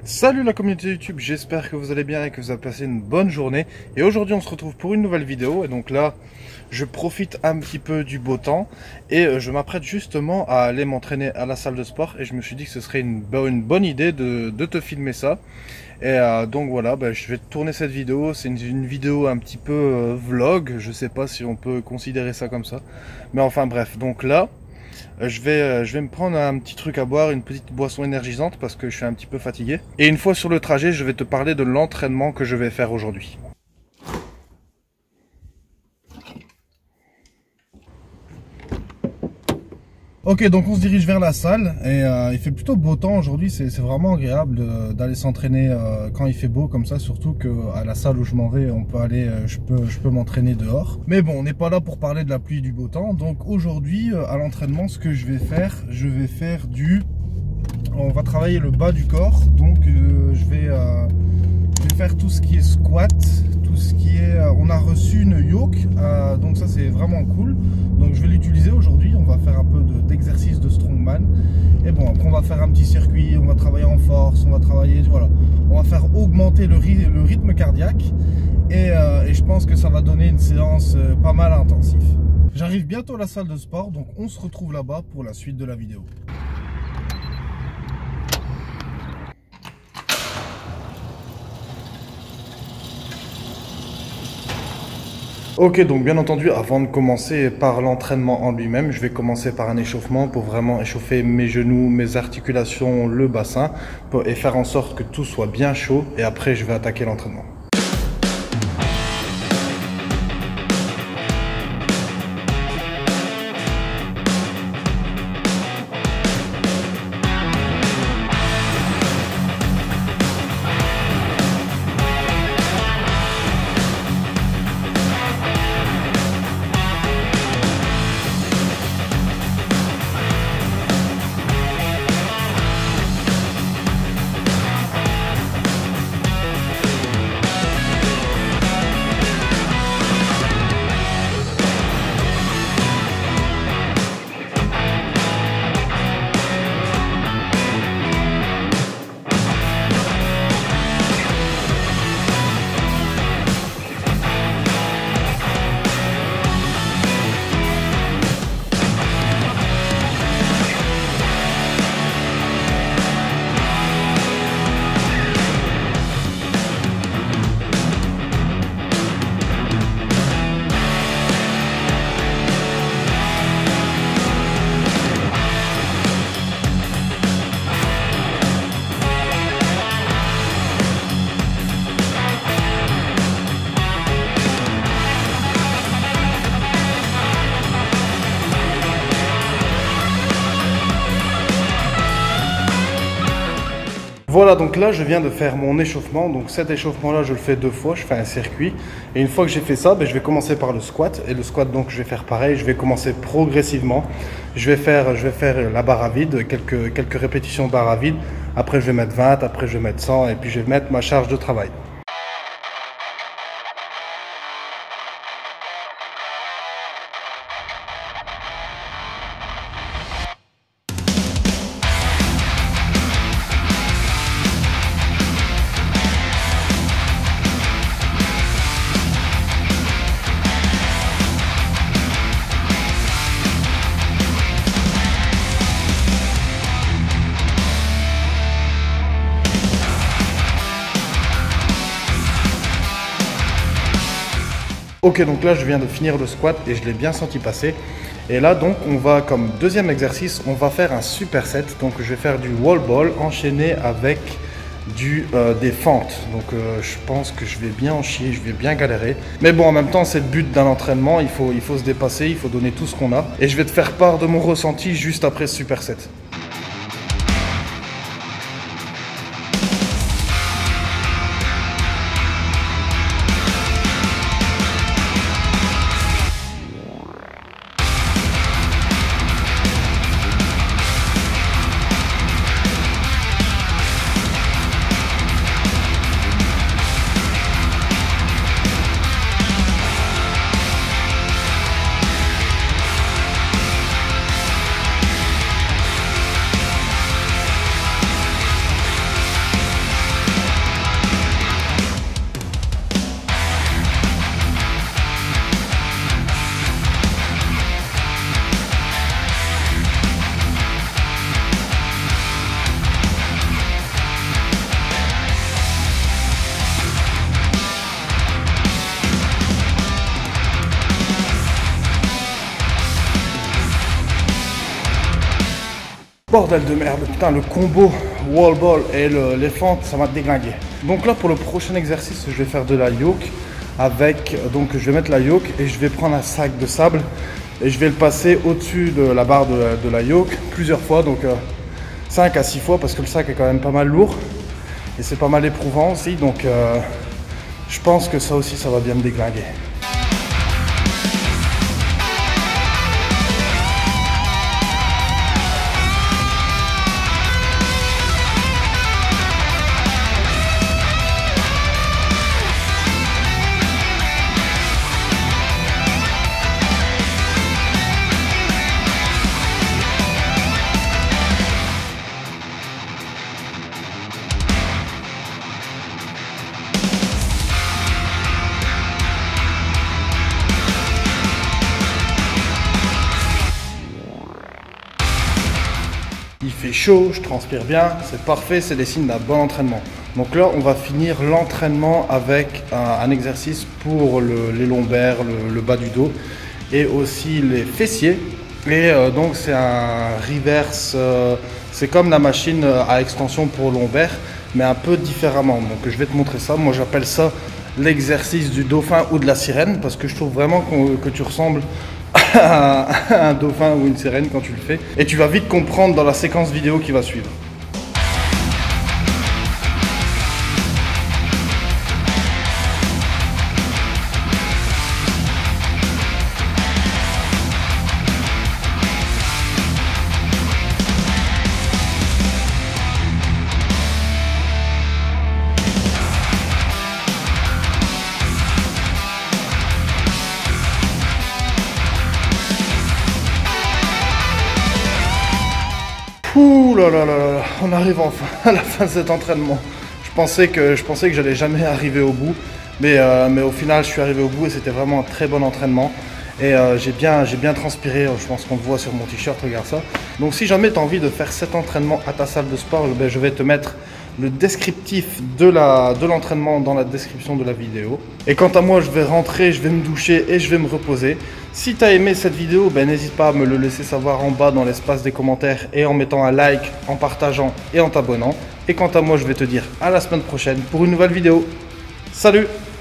Salut la communauté YouTube, j'espère que vous allez bien et que vous avez passé une bonne journée. Et aujourd'hui on se retrouve pour une nouvelle vidéo. Et donc là, je profite un petit peu du beau temps et je m'apprête justement à aller m'entraîner à la salle de sport. Et je me suis dit que ce serait une bonne idée de te filmer ça. Et donc voilà, je vais tourner cette vidéo. C'est une vidéo un petit peu vlog, je sais pas si on peut considérer ça comme ça. Mais enfin bref, donc là... Je vais me prendre un petit truc à boire, une petite boisson énergisante parce que je suis un petit peu fatigué. Et une fois sur le trajet, je vais te parler de l'entraînement que je vais faire aujourd'hui. Ok, donc on se dirige vers la salle et il fait plutôt beau temps aujourd'hui, c'est vraiment agréable d'aller s'entraîner quand il fait beau comme ça, surtout qu'à la salle où je m'en vais, on peut aller, je peux m'entraîner dehors. Mais bon, on n'est pas là pour parler de la pluie et du beau temps, donc aujourd'hui à l'entraînement, ce que je vais faire on va travailler le bas du corps, donc je vais faire tout ce qui est squat, tout ce qui est, on a reçu une yoke, donc ça c'est vraiment cool, donc je vais l'utiliser aujourd'hui. On va faire un peu d'exercice de strongman et bon, après on va faire un petit circuit, on va travailler en force, on va travailler, voilà, on va faire augmenter le rythme cardiaque et je pense que ça va donner une séance pas mal intensive. J'arrive bientôt à la salle de sport, donc on se retrouve là-bas pour la suite de la vidéo. Ok, donc bien entendu, avant de commencer par l'entraînement en lui-même, je vais commencer par un échauffement pour vraiment échauffer mes genoux, mes articulations, le bassin et faire en sorte que tout soit bien chaud et après je vais attaquer l'entraînement. Voilà, donc là je viens de faire mon échauffement, donc cet échauffement là je le fais 2 fois, je fais un circuit et une fois que j'ai fait ça, je vais commencer par le squat et le squat donc je vais faire pareil, je vais commencer progressivement, je vais faire la barre à vide, quelques répétitions barre à vide, après je vais mettre 20, après je vais mettre 100 et puis je vais mettre ma charge de travail. Ok, donc là je viens de finir le squat et je l'ai bien senti passer. Et là donc on va, comme deuxième exercice, on va faire un superset. Donc je vais faire du wall ball enchaîné avec des fentes. Donc je pense que je vais bien en chier, je vais bien galérer. Mais bon, en même temps c'est le but d'un entraînement, il faut se dépasser, il faut donner tout ce qu'on a. Et je vais te faire part de mon ressenti juste après ce superset. Bordel de merde, putain, le combo wall ball et les fentes, ça m'a déglingué. Donc là, pour le prochain exercice, je vais faire de la yoke avec, donc je vais mettre la yoke et je vais prendre un sac de sable et je vais le passer au-dessus de la barre de la yoke plusieurs fois, donc 5 à 6 fois parce que le sac est quand même pas mal lourd et c'est pas mal éprouvant aussi, donc je pense que ça aussi, ça va bien me déglinguer. Il fait chaud, je transpire bien, c'est parfait, c'est des signes d'un bon entraînement. Donc là, on va finir l'entraînement avec un exercice pour les lombaires, le bas du dos et aussi les fessiers. Et donc c'est un reverse, c'est comme la machine à extension pour lombaires, mais un peu différemment. Donc je vais te montrer ça, moi j'appelle ça l'exercice du dauphin ou de la sirène, parce que je trouve vraiment que tu ressembles à un dauphin ou une sirène quand tu le fais. Et tu vas vite comprendre dans la séquence vidéo qui va suivre. Ouh là là là là, on arrive enfin à la fin de cet entraînement. Je pensais que j'allais jamais arriver au bout, mais au final je suis arrivé au bout et c'était vraiment un très bon entraînement. Et j'ai bien transpiré, je pense qu'on le voit sur mon t-shirt, regarde ça. Donc si jamais tu as envie de faire cet entraînement à ta salle de sport, ben, je vais te mettre le descriptif de l'entraînement dans la description de la vidéo. Et quant à moi, je vais rentrer, je vais me doucher et je vais me reposer. Si tu as aimé cette vidéo, ben, n'hésite pas à me le laisser savoir en bas dans l'espace des commentaires et en mettant un like, en partageant et en t'abonnant. Et quant à moi, je vais te dire à la semaine prochaine pour une nouvelle vidéo. Salut!